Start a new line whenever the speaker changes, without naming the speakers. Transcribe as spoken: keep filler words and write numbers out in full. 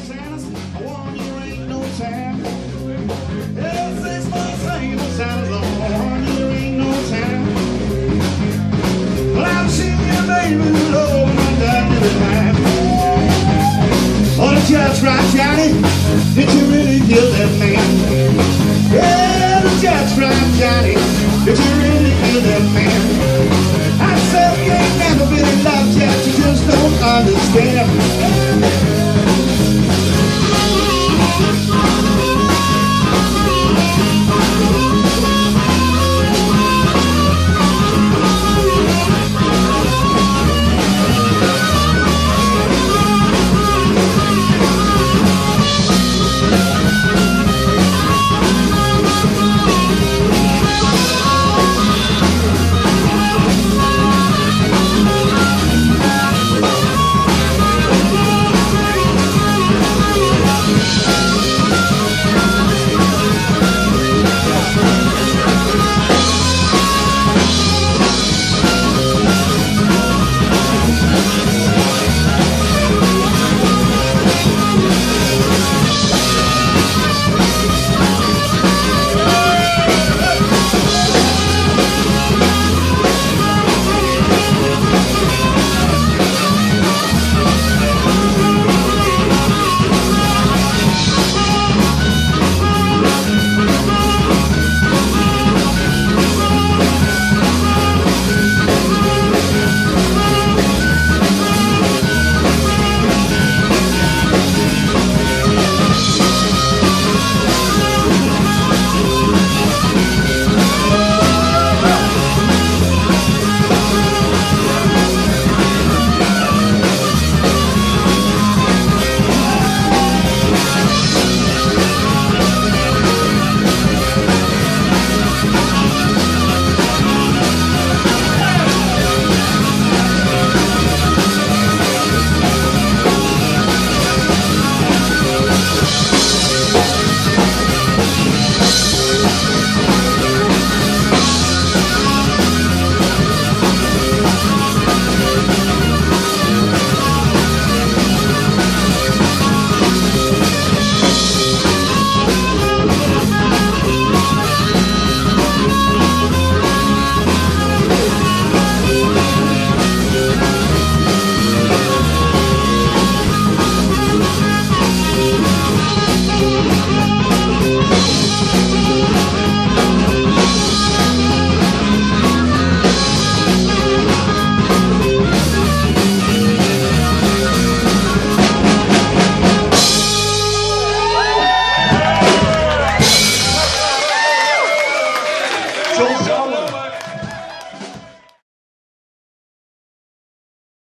Santa's, I warn you, ain't no time. Yeah, six months ain't no Santa's, I warn you, ain't no time. Well, I've seen you, baby, Lord, my God, every time. Oh, just right, Johnny, did you really kill that man? Yeah, just right, Johnny, did you really kill that man? I said you ain't never been in love yet, you just don't understand.